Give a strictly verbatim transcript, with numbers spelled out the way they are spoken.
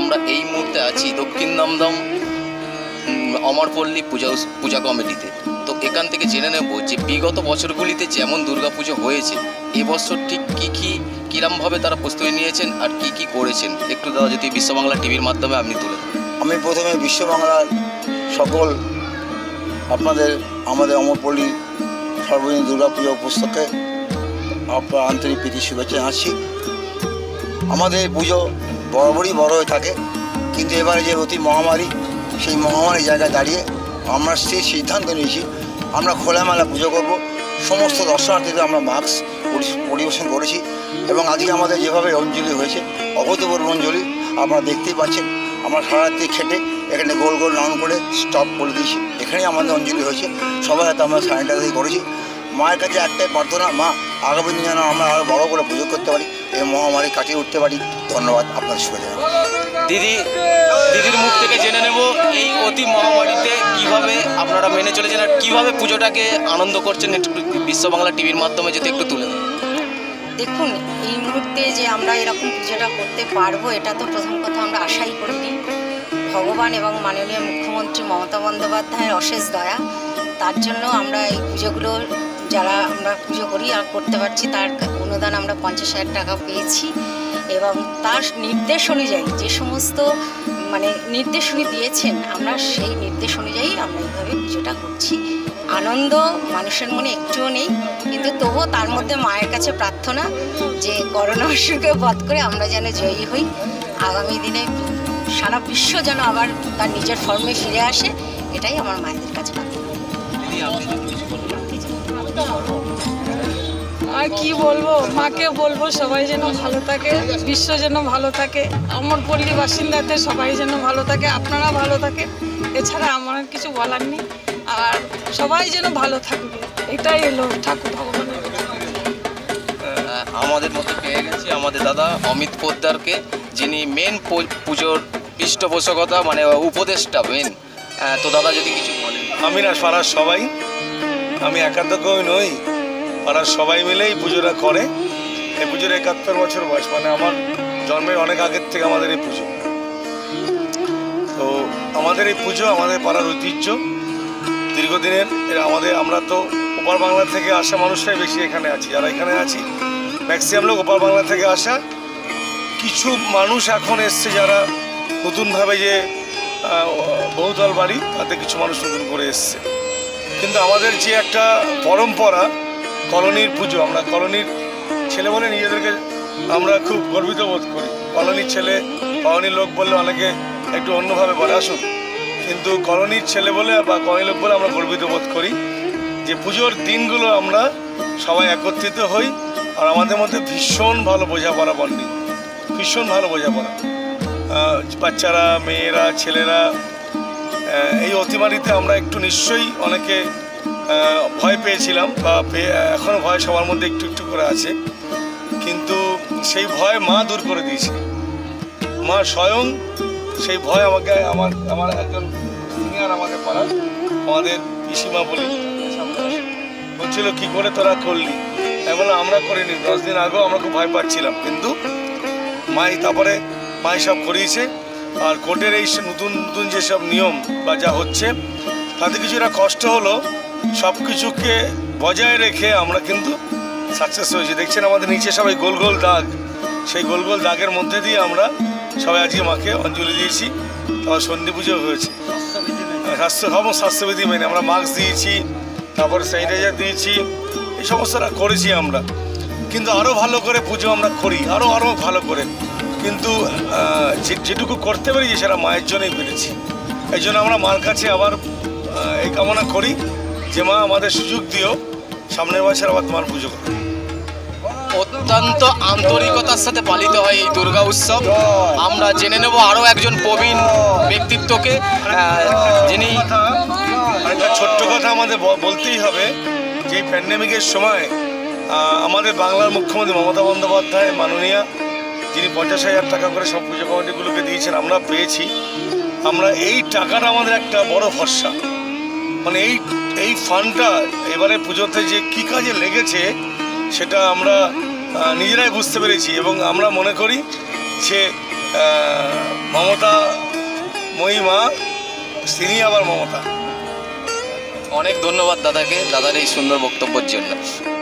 আমরা এই মুহূর্তে আছি দক্ষিণ দমদম অমরপল্লী পূজা পূজা কমিটিতে। তো এখান থেকে জেনে নেব যে বিগত বছরগুলিতে যেমন দুর্গাপুজো হয়েছে, এবছর ঠিক কী কী কীরমভাবে তারা প্রস্তুতি নিয়েছেন আর কি কি করেছেন, একটু দাদা যদি বিশ্ববাংলা টিভির মাধ্যমে আপনি তুলে দেন। আমি প্রথমে বিশ্ববাংলার সকল আপনাদের আমাদের অমরপল্লী সর্বজনীন দুর্গাপূজা উপস্থকে আপনার আন্তরিক প্রীতি শুভেচ্ছা জানাচ্ছি। আমাদের পুজো বরাবরই বড় হয়ে থাকে, কিন্তু এবারে যে অতি মহামারী, সেই মহামারীর জায়গায় দাঁড়িয়ে আমরা সেই সিদ্ধান্ত নিয়েছি আমরা খোলামেলা পুজো করব। সমস্ত দর্শনার্থীদের আমরা মাস্ক পরিবেশন করেছি এবং আজকে আমাদের যেভাবে অঞ্জলি হয়েছে, অভূতপূর্ব অঞ্জলি আপনারা দেখতেই পাচ্ছেন। আমরা সারারাত্রি খেটে এখানে গোল গোল রাউন্ড করে স্টপ করে দিয়েছি, এখানেই আমাদের অঞ্জলি হয়েছে। সবাই হাতে আমরা স্যানিটাইজার করেছি। মায়ের কাছে একটাই প্রার্থনা, মা আগামী দিন যেন আমরা আরও বড়ো করে পুজো করতে পারি, এই মহামারী কাটিয়ে উঠতে পারি। ধন্যবাদ, আপনার শুভেচ্ছা। দিদি দিদির মুখ থেকে জেনে নেব এই অতি মহামারীতে কিভাবে আপনারা মেনে চলেছেন আর কীভাবে পুজোটাকে আনন্দ করছেন, একটু বিশ্ববাংলা টিভির মাধ্যমে যদি একটু তুলে দেন। দেখুন, এই মুহূর্তে যে আমরা এরকম পুজোটা করতে পারবো এটা তো প্রথম কথা আমরা আশাই করিনি। ভগবান এবং মাননীয় মুখ্যমন্ত্রী মমতা বন্দ্যোপাধ্যায়ের অশেষ দয়া, তার জন্য আমরা এই পুজোগুলো যারা আমরা পুজো করি আর করতে পারছি, তার অনুদান আমরা পঞ্চাশ হাজার টাকা পেয়েছি এবং তার নির্দেশ অনুযায়ী যে সমস্ত মানে নির্দেশ উনি দিয়েছেন, আমরা সেই নির্দেশ অনুযায়ী আমরা এইভাবে পুজোটা করছি। আনন্দ মানুষের মনে একটুও নেই, কিন্তু তবুও তার মধ্যে মায়ের কাছে প্রার্থনা যে করোনা অসুখকে বধ করে আমরা যেন জয়ী হই। আগামী দিনে সারা বিশ্ব যেন আবার তার নিজের ফর্মে ফিরে আসে, এটাই আমার মায়েদের কাছে প্রার্থনা। আর কি বলবো, মাকে বলবো সবাই যেন ভালো থাকে, বিশ্ব যেন ভালো থাকে, অমরপল্লী বাসিন্দাদের সবাই যেন ভালো থাকে, আপনারা ভালো থাকে, এছাড়া আমার কিছু বলার নেই। আর সবাই যেন ভালো থাকবে, এটাই এলো ঠাকুর ভগবানের। আমাদের মধ্যে পেয়ে গেছি আমাদের দাদা অমিত পোদ্দারকে, যিনি মেন পুজোর পৃষ্ঠপোষকতা মানে উপদেষ্টা মেন। তো দাদা যদি কিছু বলেন। আমি না, পাড়ার সবাই, আমি একা তো কেউ নই, পাড়ার সবাই মিলেই পুজোটা করে। এই পুজোর একাত্তর বছর বয়স, মানে আমার জন্মের অনেক আগের থেকে আমাদের এই পুজো। তো আমাদের এই পুজো আমাদের পাড়ার ঐতিহ্য দীর্ঘদিনের। আমাদের আমরা তো ওপার বাংলা থেকে আসা মানুষরাই বেশি এখানে আছি, যারা এখানে আছি ম্যাক্সিমাম লোক ওপার বাংলা থেকে আসা। কিছু মানুষ এখন এসছে যারা নতুনভাবে যে বহুতল বাড়ি, তাতে কিছু মানুষ নতুন করে এসছে। কিন্তু আমাদের যে একটা পরম্পরা কলোনির পুজো, আমরা কলোনির ছেলে বলে নিজেদেরকে আমরা খুব গর্বিত বোধ করি। কলোনির ছেলে, কলোনির লোক বললে অনেকে একটু অন্যভাবে বলে আসুন, কিন্তু কলোনির ছেলে বলে বা কলোনির লোক বলে আমরা গর্বিত বোধ করি যে পুজোর দিনগুলো আমরা সবাই একত্রিত হই। আর আমাদের মধ্যে ভীষণ ভালো বোঝাপড়া, বন্ডিং ভীষণ ভালো বোঝাপড়া। বাচ্চারা, মেয়েরা, ছেলেরা, এই অতিমারিতে আমরা একটু নিশ্চয়ই অনেকে ভয় পেয়েছিলাম বা এখনও ভয় সবার মধ্যে একটু একটু করে আছে, কিন্তু সেই ভয় মা দূর করে দিয়েছে। মা স্বয়ং সেই ভয় আমাকে, আমার আমার একজন সিনিয়র আমাদের পাড়ার, আমাদের পিসিমা বলি, বলছিল কী করে তোরা করলি। আমি বললাম আমরা করিনি, দশ দিন আগেও আমরা খুব ভয় পাচ্ছিলাম, কিন্তু মাই তারপরে মাই সব করিয়েছে। আর কোর্টের এই নতুন নতুন যেসব নিয়ম বা যা হচ্ছে, তাতে কিছুটা কষ্ট হলো, সব কিছুকে বজায় রেখে আমরা কিন্তু সাকসেস হয়েছি। দেখছেন আমাদের নিচে সবাই গোল গোল দাগ, সেই গোল গোল দাগের মধ্যে দিয়ে আমরা সবাই আজকে মাকে অঞ্জলি দিয়েছি। তারপর সন্ধি পুজো হয়েছে, স্বাস্থ্য সমস্ত স্বাস্থ্যবিধি মেনে আমরা মাস্ক দিয়েছি, তারপর স্যানিটাইজার দিয়েছি, এই সমস্তটা করেছি আমরা। কিন্তু আরও ভালো করে পুজো আমরা করি, আরও আরও ভালো করে, কিন্তু যেটুকু করতে পেরেছি সেটা মায়ের জন্যই পেরেছি। এই জন্য আমরা মার কাছে আবার এই কামনা করি যে মা আমাদের সুযোগ দিও, সামনের বছর আবার তোমার পুজো করো। অত্যন্ত আন্তরিকতার সাথে পালিত হয় এই দুর্গা উৎসব। আমরা জেনে নেব আরও একজন প্রবীণ ব্যক্তিত্বকে, যিনি একটা ছোট্ট কথা আমাদের বলতেই হবে যে এই প্যান্ডেমিকের সময় আমাদের বাংলার মুখ্যমন্ত্রী মমতা বন্দ্যোপাধ্যায় মাননীয়া, যিনি পঞ্চাশ হাজার টাকা করে সব পুজো কমিটিগুলোকে দিয়েছেন, আমরা পেয়েছি। আমরা এই টাকাটা আমাদের একটা বড় ভরসা, মানে এই এই ফান্ডটা এবারে পুজোতে যে কী কাজে লেগেছে সেটা আমরা নিজেরাই বুঝতে পেরেছি। এবং আমরা মনে করি যে মমতা মহিমা, তিনি আবার মমতা। অনেক ধন্যবাদ দাদাকে, দাদার এই সুন্দর বক্তব্যের জন্য।